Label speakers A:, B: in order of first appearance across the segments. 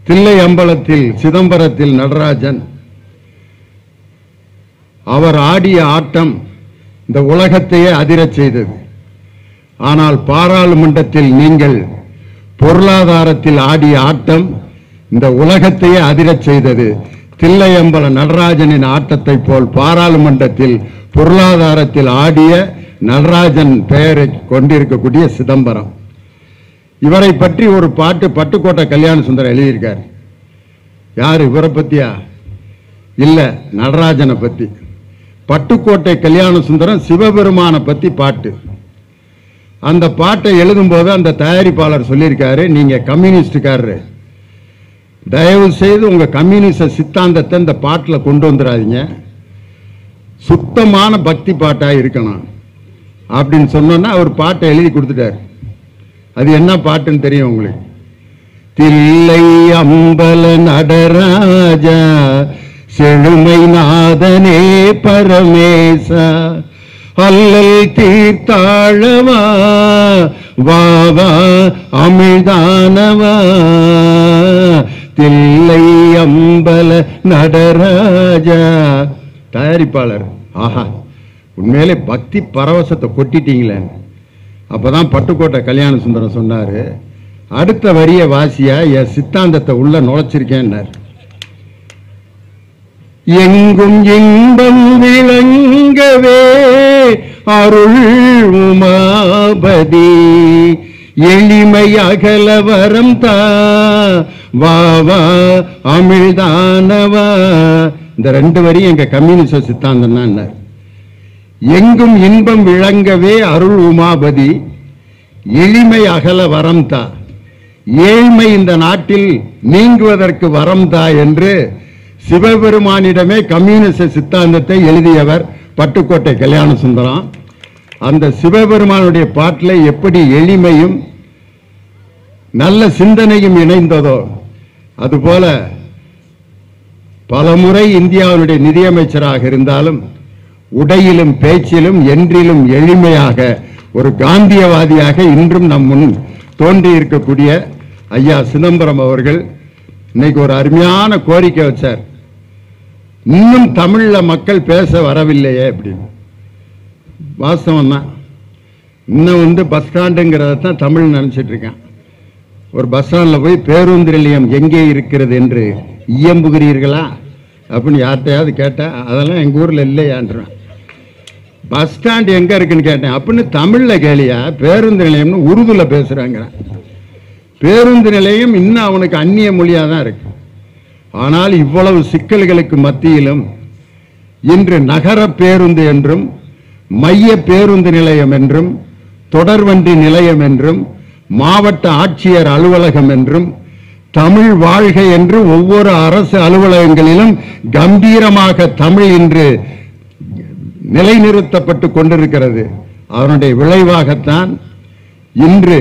A: தில்லை அம்பலத்தில் சிதம்பரத்தில் நடராஜன் அவர் ஆடிய ஆட்டம் இந்த உலகத்தையே அதிரச் செய்தது. ஆனால் பாராளுமன்றத்தில் நீங்கள் பொருளாதாரத்தில் ஆடிய ஆட்டம் இந்த உலகத்தையே அதிரச் செய்தது. தில்லையம்பல நடராஜனின் ஆட்டத்தை போல் பாராளுமன்றத்தில் பொருளாதாரத்தில் ஆடிய நடராஜன் பெயரை கொண்டிருக்கக்கூடிய சிதம்பரம். இவரை பற்றி ஒரு பாட்டு பட்டுக்கோட்டை கல்யாண சுந்தரம் எழுதியிருக்கார். யார்? இவரை பத்தியா? இல்ல, நடராஜனை பத்தி. பட்டுக்கோட்டை கல்யாண சுந்தரம் சிவபெருமான பத்தி பாட்டு. அந்த பாட்டை எழுதும் போது அந்த தயாரிப்பாளர் சொல்லியிருக்காரு, நீங்க கம்யூனிஸ்டுக்காரரு, தயவு செய்து உங்க கம்யூனிஸ்ட சித்தாந்தத்தை இந்த பாட்டில் கொண்டு வந்துடாதீங்க, சுத்தமான பக்தி பாட்டா இருக்கணும் அப்படின்னு சொன்னோன்னா அவர் பாட்டை எழுதி கொடுத்துட்டார். அது என்ன பாட்டுன்னு தெரியும் உங்களுக்கு? தில்லை அம்பல நடராஜா செழுமை நாதனே பரமேசா அல்லல் தீர்த்தாழவா வாவா அமிழ்தானவா தில்லை அம்பல நடராஜா. தயாரிப்பாளர், ஆஹா உண்மையிலே பக்தி பரவசத்தை கொட்டிட்டீங்களே. அப்பதான் பட்டுக்கோட்டை கல்யாண சுந்தரம் சொன்னாரு, அடுத்த வரிய வாசியா என் சித்தாந்தத்தை உள்ள நுழைச்சிருக்கேன்னார். எங்கும் இன்பம் விளங்கவே அருள் உமாபதி எளிமை அகல வரம் தா வாவா அமிழ்தானவா. இந்த ரெண்டு வரியும் எங்க கம்யூனிஸ்ட சித்தாந்தம் தான். எங்கும் இன்பம் விளங்கவே அருள் உமாபதி எளிமை அகல வரம் தா, ஏழ்மை இந்த நாட்டில் நீங்குவதற்கு வரம் தா என்று சிவபெருமானிடமே கம்யூனிஸ்ட சித்தாந்தத்தை எழுதியவர் பட்டுக்கோட்டை கல்யாண சுந்தரம். அந்த சிவபெருமானுடைய பாட்டில் எப்படி எளிமையும் நல்ல சிந்தனையும் இணைந்ததோ அதுபோல பலமுறை இந்தியாவுடைய நிதியமைச்சராக இருந்தாலும் உடையிலும் பேச்சிலும் என்றிலும் எளிமையாக ஒரு காந்தியவாதியாக இன்றும் நம் முன் தோன்றி இருக்கக்கூடிய ஐயா சிதம்பரம் அவர்கள் இன்னைக்கு ஒரு அருமையான கோரிக்கை வச்சார். இன்னும் தமிழ்ல மக்கள் பேச வரவில்லையே அப்படின்னு. வாஸ்தவம் தான். இன்னும் பஸ் ஸ்டாண்டுங்கிறத தான் தமிழ் நினைச்சிட்டு இருக்கேன். ஒரு பஸ் ஸ்டாண்ட்ல போய் பேருந்து நிலையம் எங்கே இருக்கிறது என்று இயம்புகிறீர்களா அப்படின்னு யார்கிட்டையாவது கேட்டா அதெல்லாம் எங்க ஊர்ல இல்லையான்றேன். பஸ் ஸ்டாண்ட் எங்க இருக்குன்னு கேட்டேன். அப்படின்னு தமிழ்ல கேளியா, பேருந்து நிலையம்னு உருதுல பேசுறாங்க. பேருந்து நிலையம் இன்னும் அவனுக்கு அந்நிய மொழியா தான் இருக்கு. ஆனால் இவ்வளவு சிக்கல்களுக்கு மத்தியிலும் இன்று நகர பேருந்து என்றும் மைய பேருந்து நிலையம் என்றும் தொடர்வண்டி நிலையம் என்றும் மாவட்ட ஆட்சியர் அலுவலகம் என்றும் தமிழ் வாழ்க என்று ஒவ்வொரு அரசு அலுவலகங்களிலும் கம்பீரமாக தமிழ் இன்று நிலைநிறுத்தப்பட்டு கொண்டிருக்கிறது. அதனுடைய விளைவாகத்தான் இன்று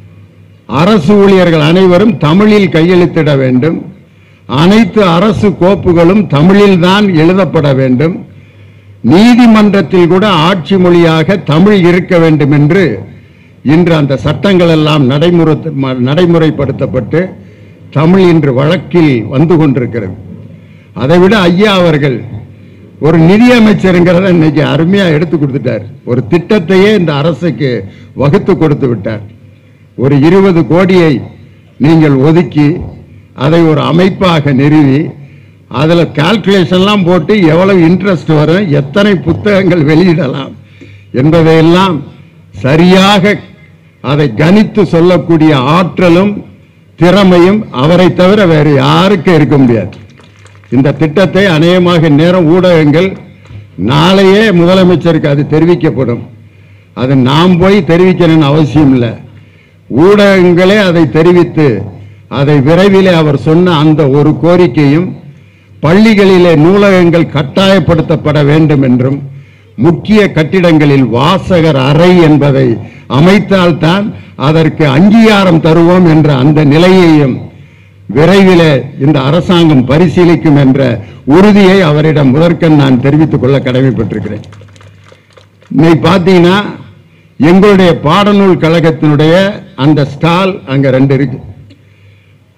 A: அரசு ஊழியர்கள் அனைவரும் தமிழில் கையெழுத்திட வேண்டும், அனைத்து அரசு கோப்புகளும் தமிழில் தான் எழுதப்பட வேண்டும், நீதிமன்றத்தில் கூட ஆட்சி மொழியாக தமிழ் இருக்க வேண்டும் என்று இன்று அந்த சட்டங்கள் எல்லாம் நடைமுறைப்படுத்தப்பட்டு தமிழ் இன்று வழக்கில் வந்து கொண்டிருக்கிறது. அதைவிட ஐயா அவர்கள் ஒரு நிதியமைச்சருங்கிறத இன்னைக்கு அருமையா எடுத்து கொடுத்துட்டார். ஒரு திட்டத்தையே இந்த அரசுக்கு வகுத்து கொடுத்து விட்டார். ஒரு 20 கோடியை நீங்கள் ஒதுக்கி அதை ஒரு அமைப்பாக நிறுவி அதில் கால்குலேஷன்லாம் போட்டு எவ்வளவு இன்ட்ரெஸ்ட் வரும், எத்தனை புத்தகங்கள் வெளியிடலாம் என்பதையெல்லாம் சரியாக அதை கணித்து சொல்லக்கூடிய ஆற்றலும் திறமையும் அவரை தவிர வேறு யாருக்கும் இருக்க முடியாது. இந்த திட்டத்தை அநேகமாக நேரம் ஊடகங்கள் நாளையே முதலமைச்சருக்கு அது தெரிவிக்கப்படும். அது நாம் போய் தெரிவிக்கணும்னு அவசியம் இல்லை. ஊடகங்களே அதை தெரிவித்து அதை விரைவிலே அவர் சொன்ன அந்த ஒரு கோரிக்கையும் பள்ளிகளிலே நூலகங்கள் கட்டாயப்படுத்தப்பட வேண்டும் என்றும் முக்கிய கட்டிடங்களில் வாசகர் அறை என்பதை அமைத்தால்தான் அதற்கு அங்கீகாரம் தருவோம் என்ற அந்த நிலையையும் விரைவிலே இந்த அரசாங்கம் பரிசீலிக்கும் என்ற உறுதியை அவரிடம் முதற்கண் நான் தெரிவித்துக் கொள்ள கடமைப்பட்டிருக்கிறேன். இன்னைக்கு பார்த்தீங்கன்னா எங்களுடைய பாடநூல் கழகத்தினுடைய அந்த ஸ்டால் அங்க 2 இருக்கு.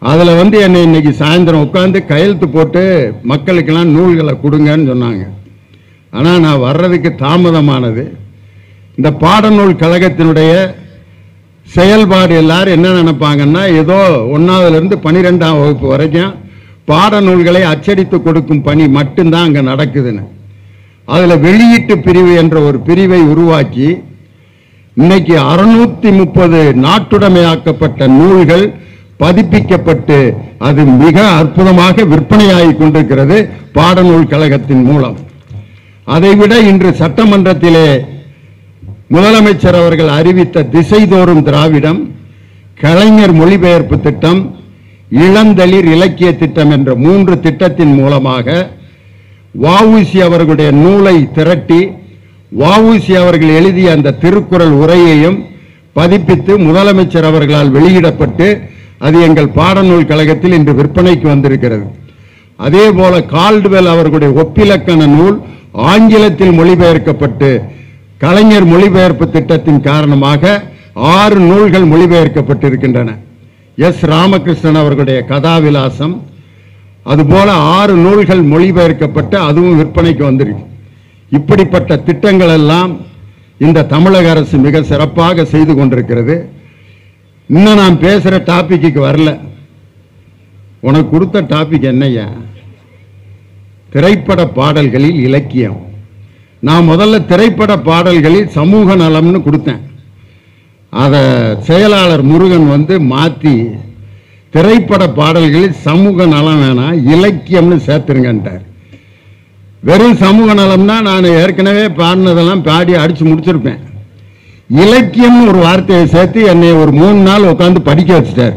A: அதில் வந்து என்னை இன்னைக்கு சாயந்தரம் உட்காந்து கையெழுத்து போட்டு மக்களுக்கெல்லாம் நூல்களை கொடுங்கன்னு சொன்னாங்க. ஆனால் நான் வர்றதுக்கு தாமதமானது. இந்த பாடநூல் கழகத்தினுடைய செயல்பாடு எல்லாரும் என்ன நினைப்பாங்கன்னா, ஏதோ 1ஆவதுலேருந்து 12ஆம் வகுப்பு வரைக்கும் பாடநூல்களை அச்சடித்து கொடுக்கும் பணி மட்டும்தான் அங்கே நடக்குதுன்னு. அதில் வெளியீட்டு பிரிவு என்ற ஒரு பிரிவை உருவாக்கி இன்னைக்கு 630 நாட்டுடைமையாக்கப்பட்ட நூல்கள் பதிப்பிக்கப்பட்டு அது மிக அற்புதமாக விற்பனையாகி கொண்டிருக்கிறது பாடநூல் கழகத்தின் மூலம். அதைவிட இன்று சட்டமன்றத்திலே முதலமைச்சர் அவர்கள் அறிவித்த திசைதோறும் திராவிடம், கலைஞர் மொழிபெயர்ப்பு திட்டம், இளந்தளிர் இலக்கிய திட்டம் என்ற 3 திட்டத்தின் மூலமாக வஉசி அவர்களுடைய நூலை திரட்டி வஉசி அவர்கள் எழுதிய அந்த திருக்குறள் உரையையும் பதிப்பித்து முதலமைச்சர் அவர்களால் வெளியிடப்பட்டு அது எங்கள் பாடநூல் கழகத்தில் இன்று விற்பனைக்கு வந்திருக்கிறது. அதே போல கால்டுவெல் அவர்களுடைய ஒப்பிலக்கண நூல் ஆங்கிலத்தில் மொழிபெயர்க்கப்பட்டு கலைஞர் மொழிபெயர்ப்பு திட்டத்தின் காரணமாக 6 நூல்கள் மொழிபெயர்க்கப்பட்டிருக்கின்றன. எஸ் ராமகிருஷ்ணன் அவர்களுடைய கதாவிலாசம், அதுபோல 6 நூல்கள் மொழிபெயர்க்கப்பட்டு அதுவும் விற்பனைக்கு வந்திருக்கு. இப்படிப்பட்ட திட்டங்கள் எல்லாம் இந்த தமிழக அரசு மிக சிறப்பாக செய்து கொண்டிருக்கிறது. இன்னும் நான் பேசுற டாபிக்கு வரல. உனக்கு கொடுத்த டாபிக் என்னையா? திரைப்பட பாடல்களில் இலக்கியம். நான் முதல்ல திரைப்பட பாடல்களில் சமூக நலம்னு கொடுத்தேன். அதை செயலாளர் முருகன் வந்து மாற்றி திரைப்பட பாடல்களில் சமூக நலம் வேணாம் இலக்கியம்னு சேர்த்துருங்கன்ட்டார். வெறும் சமூக நலம்னா நான் ஏற்கனவே பாடினதெல்லாம் பாடி அடிச்சு முடிச்சிருப்பேன். இலக்கியம்னு ஒரு வார்த்தையை சேர்த்து என்னை ஒரு 3 நாள் உட்காந்து படிக்க வச்சுட்டார்.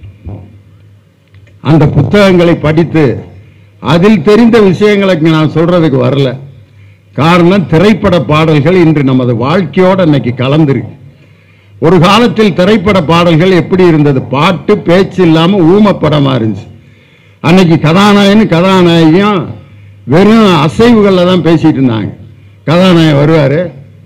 A: அந்த புத்தகங்களை படித்து அதில் தெரிந்த விஷயங்களுக்கு நான் சொல்றதுக்கு வரல. காரணம், திரைப்பட பாடல்கள் இன்று நமது வாழ்க்கையோடு இன்னைக்கு கலந்துருக்கு. ஒரு காலத்தில் திரைப்பட பாடல்கள் எப்படி இருந்தது? பாட்டு பேச்சு இல்லாம ஊமப்படமா இருந்துச்சு. அன்னைக்கு கதாநாயகன் கதாநாயகியும் வெறும் அசைவுகள்ல தான் பேசிட்டு இருந்தாங்க. கதாநாயகன் வருவாரு,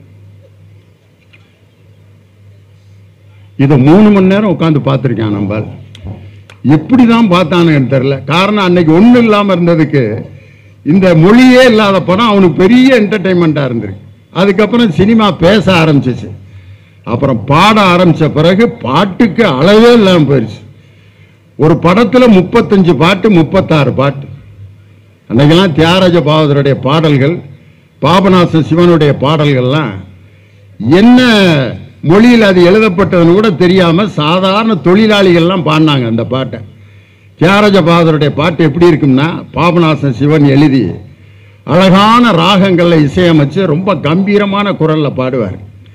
A: இதை 3 மணி நேரம் உட்காந்து பார்த்துருக்கான். நம்ம எப்படிதான் பார்த்தானுன்னு தெரியல. காரணம், அன்னைக்கு ஒன்றும் இல்லாமல் இருந்ததுக்கு இந்த மொழியே இல்லாத படம் அவனுக்கு பெரிய என்டர்டைன்மெண்ட்டாக இருந்திருக்கு. அதுக்கப்புறம் சினிமா பேச ஆரம்பிச்சிச்சு. அப்புறம் பாட ஆரம்பித்த பிறகு பாட்டுக்கு அளவே இல்லாமல் போயிடுச்சு. ஒரு படத்தில் 35 பாட்டு 36 பாட்டு. அன்னைக்கெல்லாம் தியாகராஜ பாகவதருடைய பாடல்கள், பாபநாச சிவனுடைய பாடல்கள்லாம் என்ன மொழியில் அது எழுதப்பட்டதுன்னு கூட தெரியாம சாதாரண தொழிலாளிகள்லாம் பாடினாங்க அந்த பாட்டை. தியாகராஜ பாகவதருடைய பாட்டு எப்படி இருக்கும்னா, பாபநாசன் சிவன் எழுதி அழகான ராகங்கள்ல இசையமைச்சு ரொம்ப கம்பீரமான குரல்ல பாடுவார்.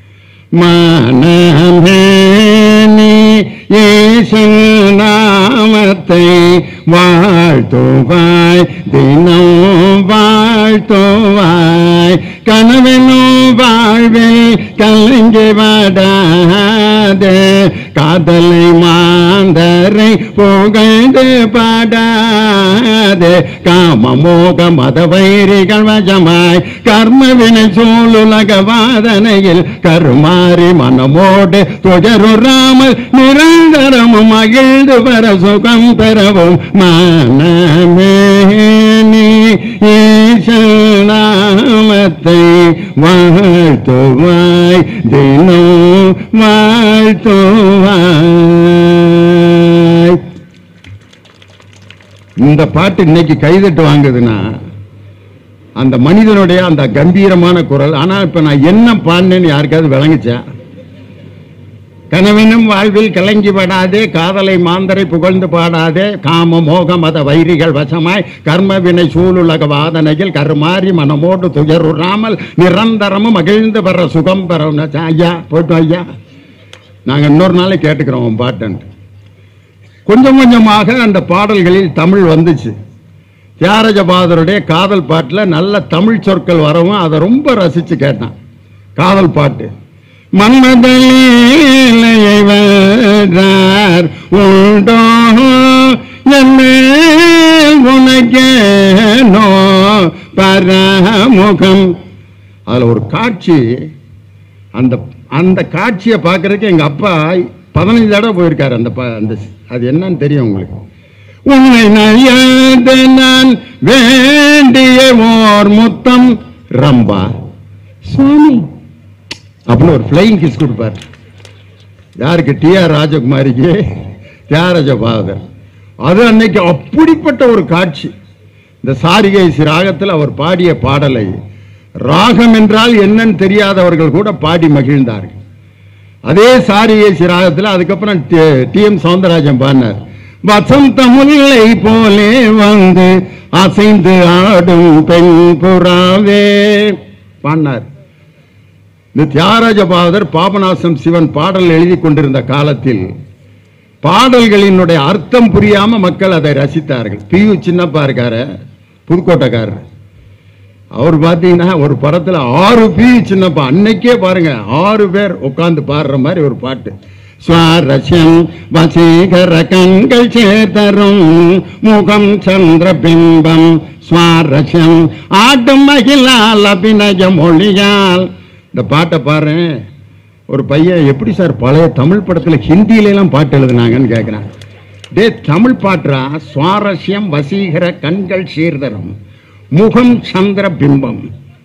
A: நாமத்தை வாழ்த்துவாய் தினம் வாழ்த்துவாய் கனவெனும் வாழ்வில் கலங்கி வாடாதே காதலை மாந்தரை புகழ்ந்து பாடாதே காமமோக மத வைரிகள் வசமாய் கர்மவினை சூழுலக வாதனையில் கருமாறி மனமோடு துயருறாமல் நிரந்தரமும் மகிழ்ந்து வர சுகம் பெறவும் மனமே நீ ஈசனாமத்தை வாழ்த்துவாய் தினம் வாழ்த்துவாய். இந்த பாட்டு இன்னைக்கு கைதட்டு வாங்குதுன்னா அந்த மனிதனுடைய அந்த கம்பீரமான குரல். ஆனா இப்ப நான் என்ன பாடினேன்னு யாருக்காவது விளங்குச்சா? கனவினும் வாழ்வில் கலங்கி படாதே காதலை மாந்தரை புகழ்ந்து பாடாதே காம மோக மத வைரிகள் வசமாய் கர்ம வினை சூழுலக வாதனையில் கருமாறி மனமோடு துயருறாமல் நிரந்தரமும் மகிழ்ந்து வர்ற சுகம் பெறும். ஐயா போயிட்டோம் ஐயா, நாங்கள் இன்னொரு நாளை கேட்டுக்கிறோம் பாட்டு. கொஞ்சம் கொஞ்சமாக அந்த பாடல்களில் தமிழ் வந்துச்சு. தியாகராஜ பாகவதருடைய காதல் பாட்டில் நல்ல தமிழ் சொற்கள் வரவும் அதை ரொம்ப ரசித்து கேட்டான். காதல் பாட்டு மன்மதலீலையை வென்றார் உண்டோ என்ன உனக்கேனோ பரமுகம். அதில் ஒரு காட்சி, அந்த அந்த காட்சியை பார்க்கறதுக்கு எங்கள் அப்பா 15 தடவை போயிருக்காரு. அந்த அது என்னன்னு தெரியும் உங்களுக்கு? உன்னை நயந்து நான் வேண்டிய ஓர் முத்தம் ரம்பா சுவாமி அப்படின்னு ஒரு ஃபிளைங் கிஸ் கொடுப்பார். யாருக்கு? டி.ஆர். ராஜகுமாரிக்கு, தியாகராஜ பாகவதர். அது அன்னைக்கு அப்படிப்பட்ட ஒரு காட்சி. இந்த சாரிகேசி ராகத்தில் அவர் பாடிய பாடலை ராகம் என்றால் என்னன்னு தெரியாதவர்கள் கூட பாடி மகிழ்ந்தார்கள். அதே சாரிகேசி ராகத்தில் அதுக்கப்புறம் டி.எம். சௌந்தரராஜன் பாடினார். வசந்த முல்லை போலே வந்து அசைந்து ஆடும் பெண் புறாவே பாடினார். இந்த தியாகராஜ பாகவதர் பாபநாசம் சிவன் பாடல் எழுதி கொண்டிருந்த காலத்தில் பாடல்களினுடைய அர்த்தம் புரியாம மக்கள் அதை ரசித்தார்கள். பி.யு. சின்னப்பா இருக்காரு, புதுக்கோட்டைக்காரர். அவர் பார்த்தீங்கன்னா ஒரு படத்துல 6 பி.யு. சின்னப்பா அன்னைக்கே பாருங்க 6 பேர் உட்கார்ந்து பாடுற மாதிரி ஒரு பாட்டு. சுவாரஸ்யம் வசீகர கண்கள் சேர்த்தரும் முகம் சந்திர பிம்பம் சுவாரஸ்யம் ஆட்டும் மகிழால் அபிநய மொழியால். இந்த பாட்டை பாரு. ஒரு பையன் எப்படி சார் பழைய தமிழ் படத்துல ஹிந்தியில எல்லாம் பாட்டு எழுதுனாங்கன்னு கேட்கிறான். டே தமிழ் பாட்டுறா. சுவாரஸ்யம் வசீகர கண்கள் சீர்தரும் முகம் சந்திர பிம்பம்.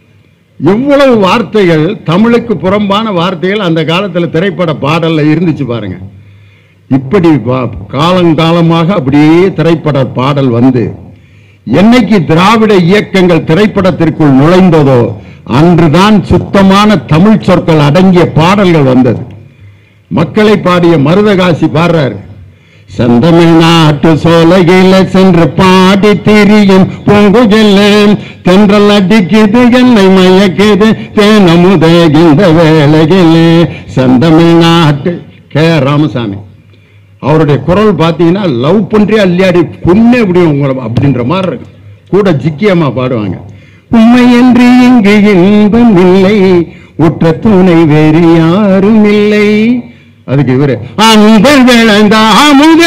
A: எவ்வளவு வார்த்தைகள், தமிழுக்கு புறம்பான வார்த்தைகள் அந்த காலத்தில் திரைப்பட பாடல்ல இருந்துச்சு பாருங்க. இப்படி காலங்காலமாக அப்படியே திரைப்பட பாடல் வந்து என்னைக்கு திராவிட இயக்கங்கள் திரைப்படத்திற்குள் நுழைந்ததோ அன்றுதான் சுத்தமான தமிழ் சொற்கள் அடங்கிய பாடல்கள் வந்தது. மக்களை பாடிய மருதகாசி பாடுறாரு. செந்தமிழ்நாட்டு சோலையில சென்று பாடி திரியும் பூங்குஜல்ல தென்றல் அடிக்குது என்னை மயக்குது தேனமுதே இந்த வேலையிலே. செந்தமிழ்நாட்டு கே. ராமசாமி அவருடைய குரல் பார்த்தீங்கன்னா லவ் பண்றே அள்ளியாடி பொண்ணே முடியும் உங்களை அப்படின்ற மாதிரி இருக்கு. கூட ஜிக்கியமா பாடுவாங்க. உண்மை என்று இங்கு இன்பம் இல்லை, உற்ற துணை வேறு யாரும் இல்லை. அதுக்கு இவரு அன்பர் விளைந்த அமுத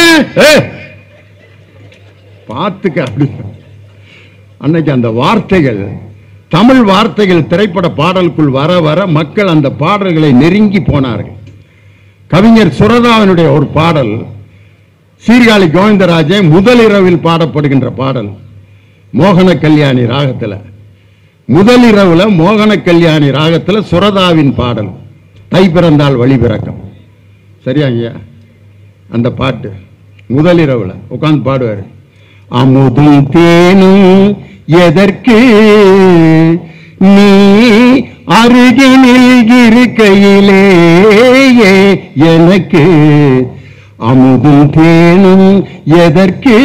A: பார்த்துக்க அப்படி. அன்னைக்கு அந்த வார்த்தைகள், தமிழ் வார்த்தைகள் திரைப்பட பாடலுக்குள் வர வர மக்கள் அந்த பாடல்களை நெருங்கி போனார்கள். கவிஞர் சுரதாவினுடைய ஒரு பாடல் சீர்காழி கோவிந்தராஜே முதலிரவில் பாடப்படுகின்ற பாடல் மோகன கல்யாணி ராகத்தில். முதலிரவுல மோகன கல்யாணி ராகத்தில் சுரதாவின் பாடல் தை பிறந்தால் வழி பிறக்கம். சரியாங்க? அந்த பாட்டு முதலிரவுல உட்கார்ந்து பாடுவாரு. அமுதும் தேனும் எதற்கு நீ அருகினில் இருக்கையிலே எனக்கு அமுதும் தேனும் எதற்கு.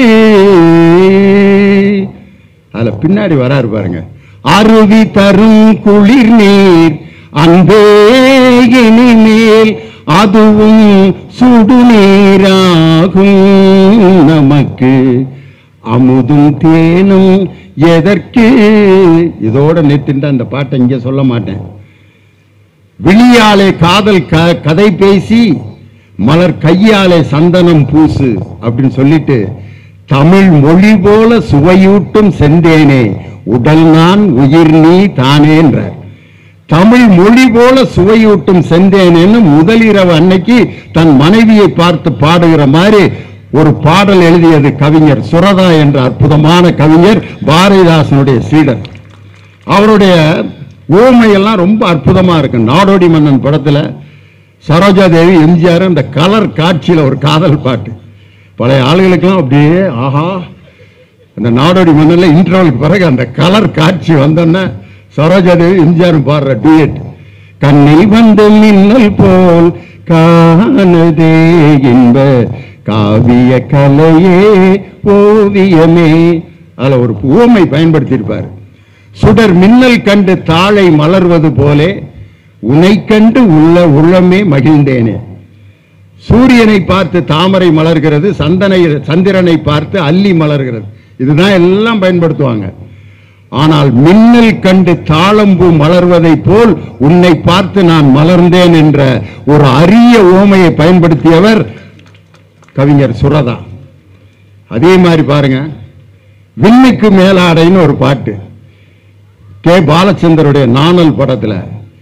A: அதுல பின்னாடி வராரு பாருங்க. அருவி தரும் குளிர் நீர் அன்பே இனிமேல் அதுவும் சுடுநீராகும் நமக்கு அமுதும் தேனும் எதற்கு. இதோட நிறுத்திட்டு அந்த பாட்டை இங்க சொல்ல மாட்டேன். விழியாலே காதல் கதை பேசி மலர் கையாலே சந்தனம் பூசு அப்படின்னு சொல்லிட்டு தமிழ் மொழி போல சுவையூட்டும் செந்தேனே உடல் நான் உயிர் நீ தானேன்ற தமிழ் மொழி போல சுவையூட்டும் செந்தேனேன்னு முதலிரவு அன்னைக்கு தன் மனைவியை பார்த்து பாடுகிற மாதிரி ஒரு பாடல் எழுதியது கவிஞர் சுரதா என்ற அற்புதமான கவிஞர், பாரதிதாசனுடைய சீடர். அவருடைய ஓமையெல்லாம் ரொம்ப அற்புதமா இருக்கு. நாடோடி மன்னன் படத்துல சரோஜா தேவி எம்ஜிஆர் அந்த கலர் காட்சியில ஒரு காதல் பாட்டு பழைய ஆளுகளுக்கெல்லாம் அப்படியே ஆஹா. அந்த நாடோடி மன்னன்ல இன்டர்வலுக்கு பிறகு அந்த கலர் காட்சி வந்தோன்னா சரோஜா தேவி எம்ஜிஆர் பாடுற டூயட். கண்ணில் வந்து மின்னல் போல் காணதே என்ப காவிய கலையே ஓவியமே. அதுல ஒரு உவமை பயன்படுத்தியிருப்பார். சுடர் மின்னல் கண்டு தாழை மலர்வது போலே உனை கண்டு உள்ளமே மகிழ்ந்தேனே. சூரியனை பார்த்து தாமரை மலர்கிறது, சந்திரனை பார்த்து அல்லி மலர்கிறது. இதுதான் எல்லாம் பயன்படுத்துவாங்க. ஆனால் மின்னல் கண்டு தாளம்பூ மலர்வதை போல் உன்னை பார்த்து நான் மலர்ந்தேன் என்ற ஒரு அரிய ஓமையை பயன்படுத்தியவர் கவிஞர் சுரதா. அதே மாதிரி பாருங்க, விண்ணுக்கு மேலாடைன்னு ஒரு பாட்டு கே. பாலச்சந்தருடைய நாணல் படத்துல.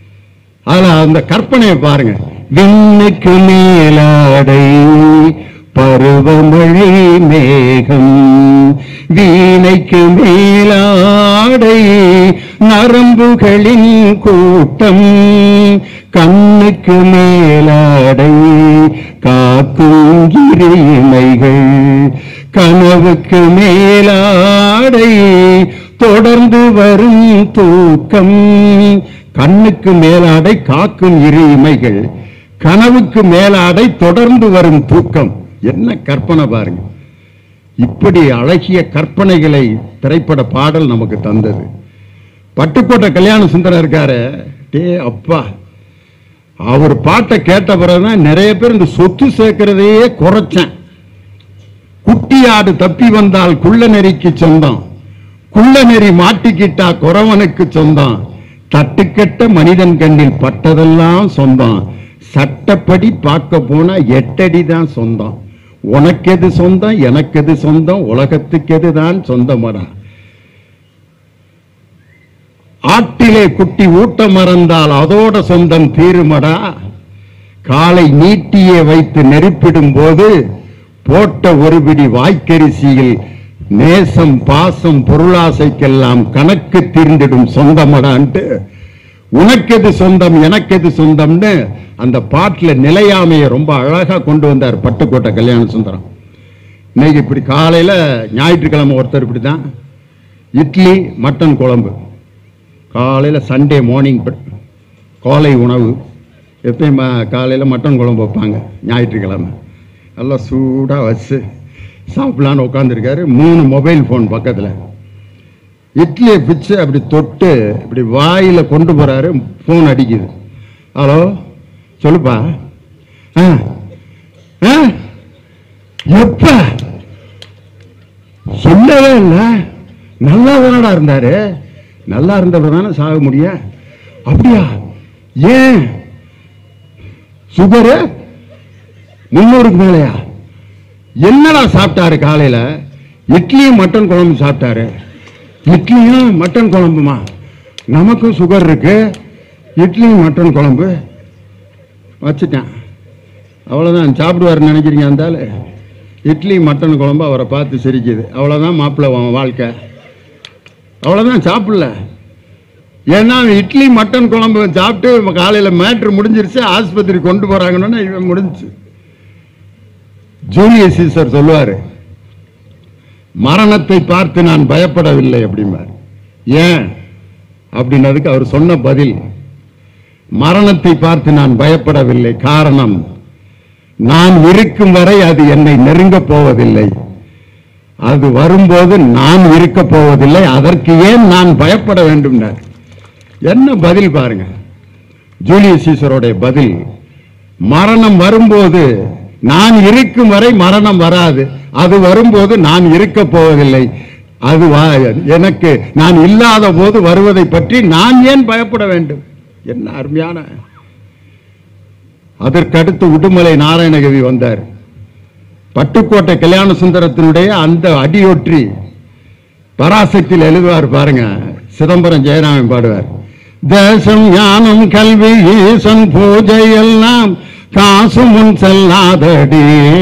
A: அதுல அந்த கற்பனையை பாருங்க. விண்ணுக்கு மேலாடை பருவமழை மேகம் வீணைக்கு மேலாடை நரம்புகளின் கூட்டம் கண்ணுக்கு மேலாடை காக்கும் இறைமைகள் கனவுக்கு மேலாடை தொடர்ந்து வரும் தூக்கம். கண்ணுக்கு மேலாடை காக்கும் இறைமைகள் கனவுக்கு மேலாடை தொடர்ந்து வரும் தூக்கம். என்ன கற்பனை பாருங்க. இப்படி அழகிய கற்பனைகளை திரைப்பட பாடல் நமக்கு தந்தது. பட்டுக்கோட்டை கல்யாண சுந்தரம் இருக்காரு, டே அப்பா, அவர் பாட்டை கேட்ட பிறகுதான் நிறைய பேர் இந்த சொத்து சேர்க்கிறதையே குறைச்சேன். குட்டி ஆடு தப்பி வந்தால் குள்ள நெறிக்கு சொந்தம், குள்ள நெறி மாட்டிக்கிட்டா குறவனுக்கு சொந்தம், தட்டுக்கட்ட மனிதன் கண்ணில் பட்டதெல்லாம் சொந்தம், சட்டப்படி பார்க்க போனா 8 அடி தான் சொந்தம், உனக்கு எது சொந்தம் எனக்கு எது சொந்தம் உலகத்துக்கு எதுதான் சொந்தமடா, ஆட்டிலே குட்டி ஊட்ட மறந்தால் அதோட சொந்தம் தீருமடா, காலை நீட்டியே வைத்து நெருப்பிடும் போது போட்ட ஒரு பிடி வாய்க்கரிசியில் நேசம் பாசம் பொருளாசைக்கெல்லாம் கணக்கு தீர்ந்திடும் சொந்தமடான்ட்டு உனக்கெது சொந்தம் எனக்கெது சொந்தம்னு அந்த பாட்டில் நிலையாமையை ரொம்ப அழகா கொண்டு வந்தார் பட்டுக்கோட்டை கல்யாண சுந்தரம். இன்னைக்கு இப்படி காலையில ஞாயிற்றுக்கிழமை ஒருத்தர் இப்படிதான் இட்லி மட்டன் குழம்பு, காலையில சண்டே மார்னிங் காலை உணவு, எப்பயும் காலையில மட்டன் குழம்பு வைப்பாங்க ஞாயிற்றுக்கிழமை, நல்லா சூடா வச்சு சாப்பிடலான்னு உட்காந்துருக்காரு. 3 மொபைல் ஃபோன் பக்கத்தில், இட்லியை பிச்சு அப்படி தொட்டு இப்படி வாயில கொண்டு போறாரு, போன் அடிக்குது. ஹலோ சொல்லுப்பா, எப்ப சொல்லவே இல்லை, நல்லா தானடா இருந்தாரு, நல்லா இருந்தவர் தானே சாக முடியும், அப்படியா, ஏன் சுகரு 300க்கு மேலையா, என்னடா சாப்பிட்டாரு காலையில, இட்லியும் மட்டன் குழம்பு சாப்பிட்டாரு, இட்லியும் மட்டன் குழம்புமா, நமக்கும் சுகர் இருக்கு, இட்லியும் மட்டன் குழம்பு வச்சுட்டேன், அவ்வளோதான் சாப்பிடுவாருன்னு நினைக்கிறீங்க. இருந்தாலும் இட்லி மட்டன் குழம்பு அவரை பார்த்து சிரிக்குது, அவ்வளோதான் மாப்பிள்ளை வாழ்க்கை, அவ்வளோதான் சாப்பிடல. ஏன்னா இட்லி மட்டன் குழம்பு சாப்பிட்டு காலையில் மேட்ரு முடிஞ்சிருச்சு, ஆஸ்பத்திரி கொண்டு போறாங்கன்னா இவன் முடிஞ்சு. ஜூலியஸ் சீசர் சொல்லுவாரு, மரணத்தை பார்த்து நான் பயப்படவில்லை அப்படிம்பார். ஏன் அப்படின்னதுக்கு அவர் சொன்ன பதில், மரணத்தை பார்த்து நான் பயப்படவில்லை, காரணம் நான் இருக்கும் வரை அது என்னை நெருங்க போவதில்லை, அது வரும்போது நான் இருக்க போவதில்லை, அதற்கு ஏன் நான் பயப்பட வேண்டும். என்ன பதில் பாருங்க ஜூலியஸ் சீசருடைய பதில். மரணம் வரும்போது நான் இருக்கும் வரை மரணம் வராது, அது வரும்போது நான் இருக்க போவதில்லை, அது எனக்கு நான் இல்லாத போது வருவதை பற்றி நான் ஏன் பயப்பட வேண்டும். என்ன அருமையான. அதற்கடுத்து உடுமலை நாராயணகவி வந்தார். பட்டுக்கோட்டை கல்யாண சுந்தரத்தினுடைய அந்த அடியொற்றி பராசக்தியில் எழுதுவார் பாருங்க, சிதம்பரம் ஜெயராமன் பாடுவார். தேசம் ஞானம் கல்வி ஈசன் பூஜை எல்லாம் காசு முன் செல்லாதடி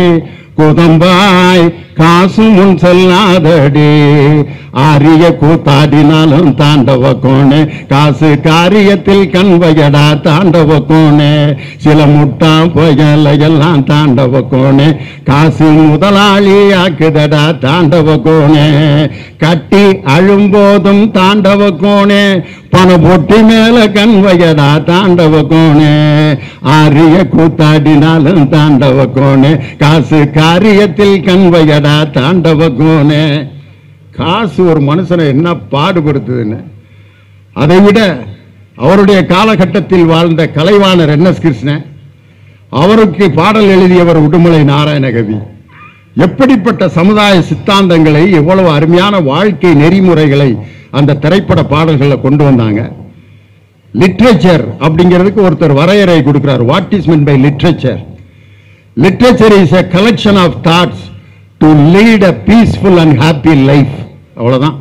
A: குதம்பாய், காசு முன் செல்லாதடி, ஆரிய கூத்தாடினாலும் தாண்டவ கோணே, காசு காரியத்தில் கண்வையடா தாண்டவ கோணே, சில முட்டா புயலையெல்லாம் தாண்டவ கோணே, காசு முதலாளி ஆக்குதடா தாண்டவ கோணே, கட்டி அழும்போதும் தாண்டவ கோணே, பண பொட்டி மேல கண்வையடா தாண்டவ கோணே, ஆரிய கூத்தாடினாலும் தாண்டவ கோணே, காசு காரியத்தில் கண்வையடா தாண்டவ கோணே. காசு ஒரு மனுஷனை என்ன பாடுபடுத்துதுன்னு. அதை விட அவருடைய காலகட்டத்தில் வாழ்ந்த கலைவாணர் NS கிருஷ்ணன், அவருக்கு பாடல் எழுதியவர் உடுமலை நாராயணகவி. எப்படிப்பட்ட சமுதாய சித்தாந்தங்களை, எவ்வளவு அருமையான வாழ்க்கை நெறிமுறைகளை அந்த திரைப்பட பாடல்களை கொண்டு வந்தாங்க. லிட்ரேச்சர் அப்படிங்கிறதுக்கு ஒருத்தர் வரையறை கொடுக்கிறார். What is mean by literature? Literature is a collection of thoughts to lead a peaceful and happy life. அவ்வளவுதான்.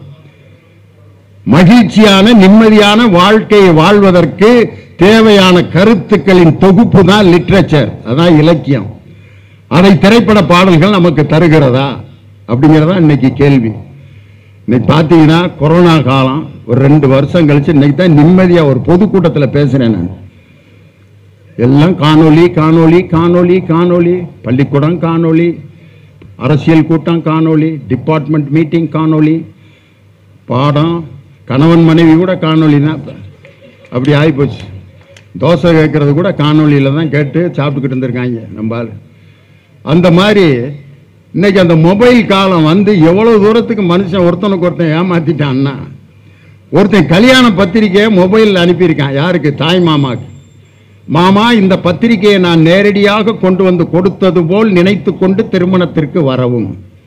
A: மகிழ்ச்சியான நிம்மதியான வாழ்க்கையை வாழ்வதற்கு தேவையான கருத்துக்களின் தொகுப்பு தான் லிட்ரேச்சர், அதான் இலக்கியம். அதை திரைப்பட பாடல்கள் நமக்கு தருகிறதா அப்படிங்கிறதா இன்னைக்கு கேள்வி. இன்னைக்கு பார்த்தீங்கன்னா கொரோனா காலம் ஒரு 2 வருஷம் கழிச்சு இன்னைக்கு தான் நிம்மதியாக ஒரு பொதுக்கூட்டத்தில் பேசுகிறேன் நான். எல்லாம் காணொலி காணொலி காணொலி காணொலி, பள்ளிக்கூடம் காணொலி, அரசியல் கூட்டம் காணொலி, டிபார்ட்மெண்ட் மீட்டிங் காணொலி, பாடம், கணவன் மனைவி கூட காணொலி தான். அப்படி ஆகிப்போச்சு. தோசை கேட்கறது கூட காணொலியில் தான் கேட்டு சாப்பிட்டுக்கிட்டு இருந்திருக்காங்க நம்ம. அந்த மாதிரி இன்னைக்கு அந்த மொபைல் காலம் வந்து எவ்வளவு தூரத்துக்கு மனுஷன் ஒருத்தனுக்கு ஒருத்தன் ஏமாத்திட்டான்னா, ஒருத்தன் கல்யாண பத்திரிக்கையை மொபைலில் அனுப்பியிருக்கான். யாருக்கு? தாய் மாமாக்கு. மாமா, இந்த பத்திரிகையை நான் நேரடியாக கொண்டு வந்து கொடுத்தது போல் நினைத்து கொண்டு திருமணத்திற்கு வரவும்.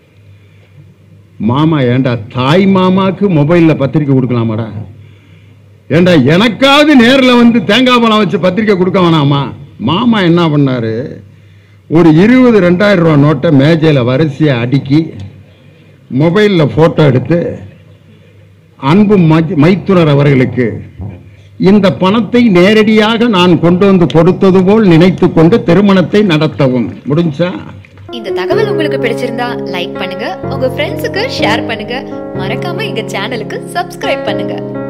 A: மாமா, ஏண்டா தாய் மாமாக்கு மொபைலில் பத்திரிக்கை கொடுக்கலாமாடா? ஏண்டா எனக்காவது நேரில் வந்து தேங்காய் பழம் வச்சு பத்திரிக்கை கொடுக்க வேணாமா? மாமா என்ன பண்ணாரு, ஒரு 20,000 ரூபா நோட்டை மேஜையில் வரிசையை அடுக்கி மொபைலில் ஃபோட்டோ எடுத்து, அன்பு மைத்துனர் அவர்களுக்கு இந்த பணத்தை நேரடியாக நான் கொண்டு வந்து கொடுத்தது போல் நினைத்து கொண்டு திருமணத்தை நடத்தவும். முடிஞ்சா?
B: இந்த தகவல் உங்களுக்கு பிடிச்சிருந்தா லைக் பண்ணுங்க, உங்க ஃப்ரெண்ட்ஸுக்கு ஷேர் பண்ணுங்க, மறக்காம எங்க சேனலுக்கு சப்ஸ்கிரைப் பண்ணுங்க.